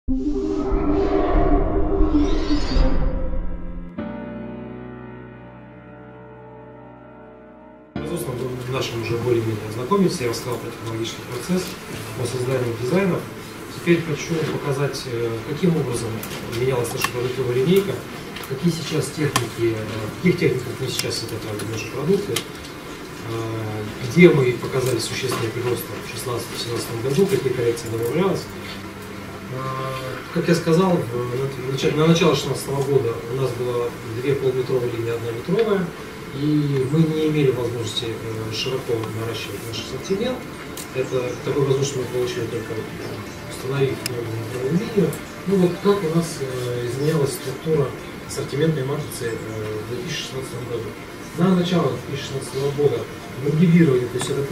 Безусловно, вы нашим уже более-менее ознакомились, я рассказал про технологический процесс, по созданию дизайнов. Теперь хочу показать, каким образом менялась наша продуктовая линейка, какие сейчас техники, в каких техниках мы сейчас изготавливаем наши продукты, где мы показали существенный прирост в 2016-2017 году, какие коррекции добавлялось. Как я сказал, на начало 2016 года у нас было 2 полуметровые линии, 1 метровая, и мы не имели возможности широко наращивать наш ассортимент. Такой возможность мы получили только установив новую метровую линию. Ну вот как у нас изменялась структура ассортиментной матрицы в 2016 году. На начало 2016 года модифицировали, то есть это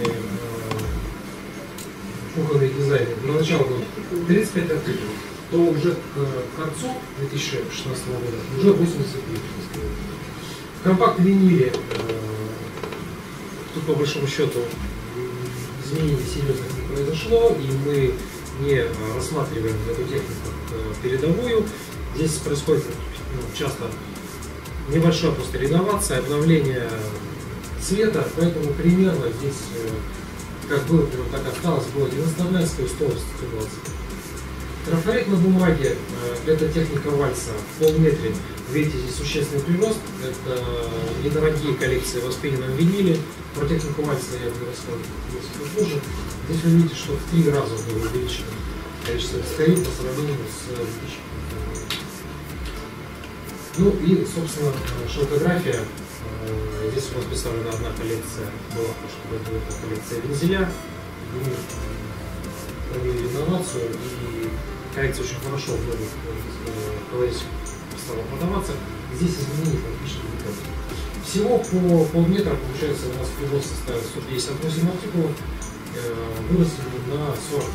кухонные дизайны, на начало было 35 артиклов, то уже к концу 2016 года уже 83. В компакт-виниле тут по большому счету изменений серьезных не произошло, и мы не рассматриваем эту технику как передовую. Здесь происходит часто небольшая просто реновация, обновление цвета, поэтому примерно здесь, как было, так осталось, было 99 120. Трафарет на бумаге – это техника вальса в полметре. Видите, здесь существенный прирост. Это недорогие коллекции в воспененном виниле. Про технику вальса я буду рассказывать несколько позже. Здесь вы видите, что в 3 раза было увеличено количество дискорит по сравнению с 2000. Ну и, собственно, шелкография. Здесь у нас представлена одна коллекция, была в прошлом году, это коллекция вензеля. Мы провели реновацию, и коллекция очень хорошо в новых коллекциях стала продаваться. Здесь изменений практически никак. Всего по полметра, получается, у нас прирост составил 158 артикулов, выросли на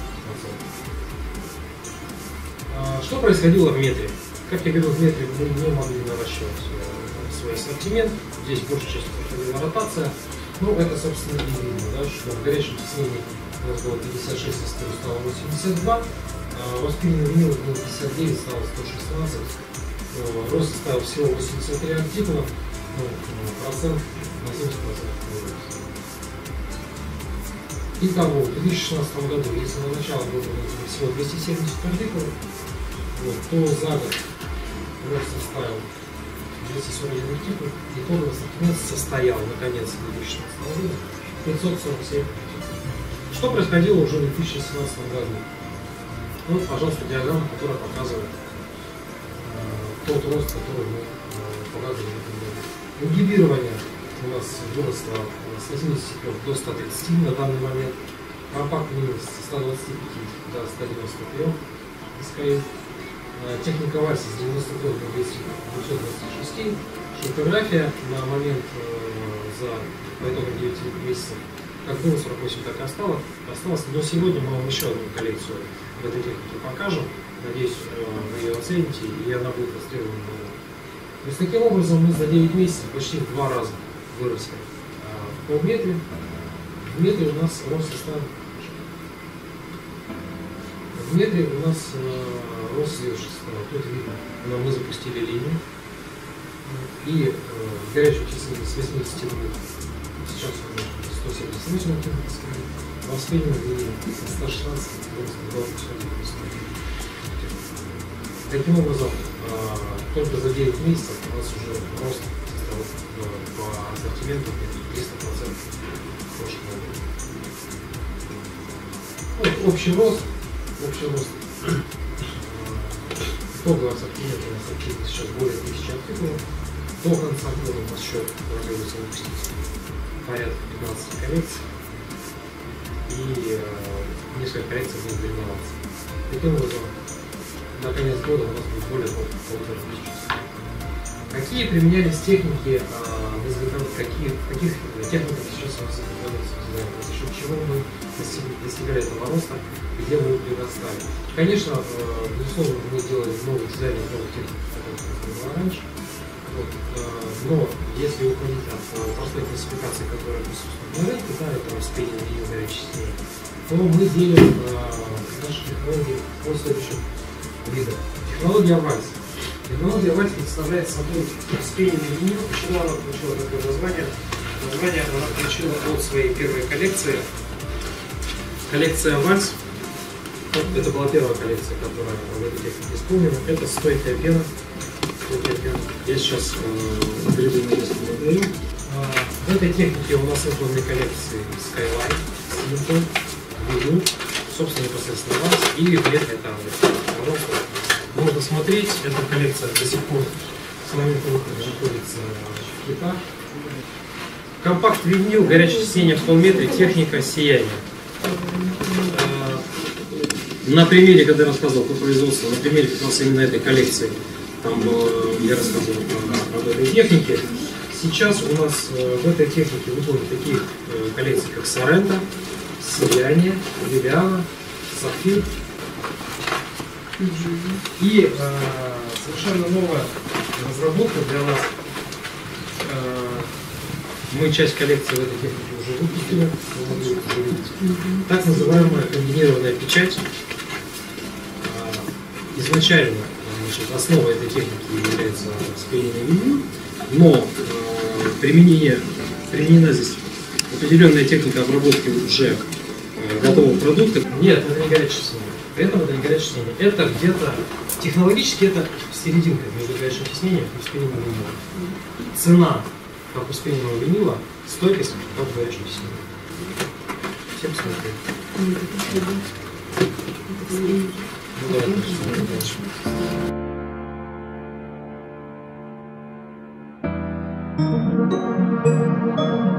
40%. Что происходило в метре? Как я говорил, в метре мы не могли наращивать свой ассортимент. Здесь большая часть происходила ротация. Ну, это, собственно, и видно, да, что в горячем тиснении у нас было 56, стало 82. Воспененный винил было 59, стало 116. Рост составил всего 83 артикула. Процент на 70%. Итого, в 2016 году, если на начало было всего 270 артикулов, то за год рост составил 241 артикул, итоговый ассортимент состоял, наконец, в 2016 году 547 артикулов. Что происходило уже в 2017 году? Вот, пожалуйста, диаграмма, которая показывает тот рост, который мы показывали в этом году. Ингибирование у нас выросло с 83 до 130 на данный момент. Компакт минус с 125 до 193 дискорит. Техника вальса с 93 до 226. Шелкография на момент по итогам 9 месяцев как было 48, так и осталось. Но сегодня мы вам еще одну коллекцию в этой технике покажем. Надеюсь, вы ее оцените, и она будет востребована. То есть таким образом мы за 9 месяцев почти в 2 раза выросли в полметре. В метре у нас рост составил. В метре у нас рост следующий составил. Тут видно, мы запустили линию. И в горячем тиснении с 82, сейчас уже 178 артикулов, в воспененном линии с 116 до 250. Таким образом, только за 9 месяцев у нас уже рост по ассортименту 300% прошлого года. Вот общий рост итоговый ассортимент у нас сейчас более 1000 артикулов. До конца года у нас еще планируется выпустить порядка 15 коллекций, и несколько коллекций будет реноваться. Таким образом, на конец года у нас будет более 1500. Какие применялись техники в изготовлении, в каких техниках сейчас у нас изготавливается дизайн, за счет чего мы достигали этого роста, где мы предоставили. Конечно, безусловно, мы делали новый дизайн, новых техник, которые было раньше. Но если уходить от простой классификации, которая присутствует на рынке, да, это воспененное и горячее, то мы делим наши технологии по следующим вида. Технология вальс. Технология вальс представляет собой вспененный винил. Почему она получила такое название? Название она получила от своей первой коллекции. Коллекция вальс. Это была первая коллекция, которая в этой технике исполнена. Это стойкая пена. Я сейчас приду на место модели. В этой технике у нас избранные коллекции Skyline, Simple, View, собственно, непосредственно вальс и вверх это пожалуйста. Можно смотреть, эта коллекция до сих пор с момента выхода находится в китах. Компакт винил, горячее чтение в полметре, техника сияния. На примере, когда я рассказывал по производству, на примере как раз именно этой коллекции, там я рассказывал об этой технике. Сейчас у нас в этой технике выполнены такие коллекции, как Sorento, Сияние, Лилиана, Сапфир. И совершенно новая разработка для нас. Мы часть коллекции в этой технике уже выпустили. Так называемая комбинированная печать. Изначально основой этой техники является спеленный винил, но применена здесь определенная техника обработки уже готового продукта. Нет, это не горячее тиснение. При этом это не горячее тиснение. Это где-то технологически это серединка между горячим тиснением и вспененным винилом. Цена как у вспененного винила, стойкость как в горячем тиснении. Всем смотрим. Ну, давай,